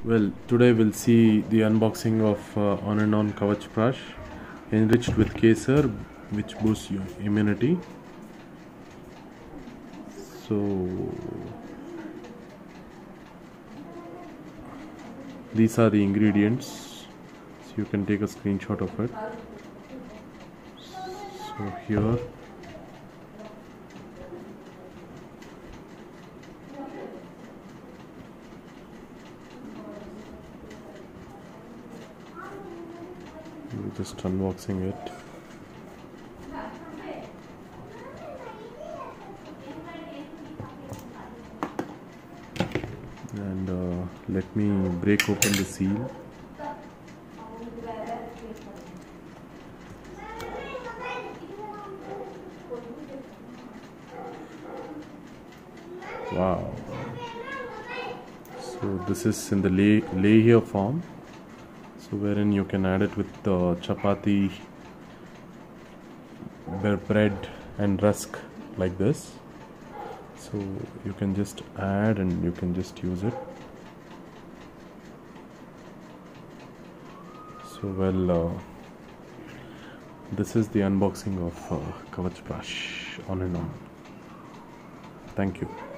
Well, today we'll see the unboxing of On On Kavachprash, enriched with kesar, which boosts your immunity. So these are the ingredients, so you can take a screenshot of it. So here we're just unboxing it. And let me break open the seal. Wow. So this is in the layer form, so wherein you can add it with chapati, bread and rusk like this. So you can just add and you can just use it. So well, this is the unboxing of Kavachprash On and On. Thank you.